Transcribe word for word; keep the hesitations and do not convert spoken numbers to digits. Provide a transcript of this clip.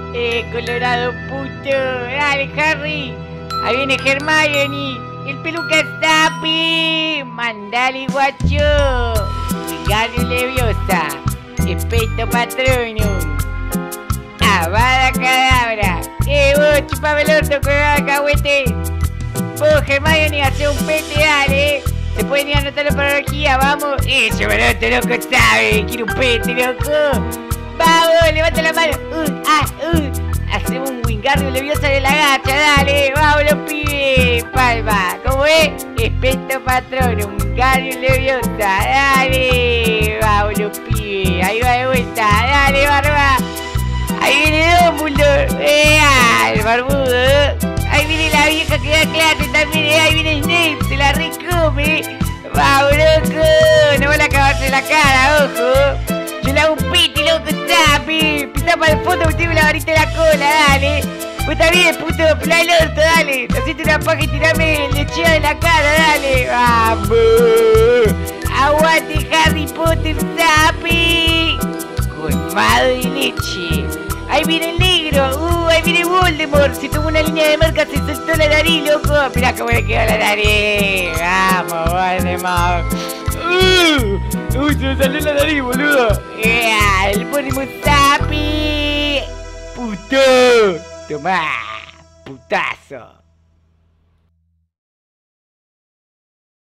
Eh, colorado puto. Dale, Harry. Ahí viene Hermione. El peluca Stapi. Mandale, guacho. Wingardium Leviosa. Espeto Patronum. Avada Kedavra. Eh, vos, chupame el orto, colorado cahuete. Vos, Hermione, hace un pete, dale. Se pueden ir a anotar la parología, vamos. Eso, boludo, loco, sabe. Quiero un pete, loco. Vamos, levanta la mano. Uh, ah, uh. Hacemos un Wingardium Leviosa de la gacha, dale. Vamos, los pibes. Palma, ¿cómo es? Espeto Patronum, Wingardium Leviosa, dale. Vamos, los pibes. Ahí va de vuelta, dale, barba. Ahí viene Dumbledore. Eh, ah, el barbudo. Ahí viene la vieja que da clase también. Eh, ahí viene Snape, se la recome. Vamos, loco. No van a acabarse la cara, ojo. Yo le hago un piti, loco, Stapi. Pisa para el fondo, meteme la varita en la cola, dale. Vos también, puto, pelá el orto, dale. Hacete una paja y tirame el lecheo de la cara, dale. Vamos. Aguante, Harry Potter, Stapi. Colmado de leche. Ahí viene el negro. Uh, ahí viene Voldemort. Se tomó una línea de marca, se soltó la nariz, loco. Mirá cómo le quedó la nariz. Vamos, Voldemort. Uh, uy, se me salió la nariz, boludo. Yeah, el Voldemort Stapi. Puto. Tomá, putazo.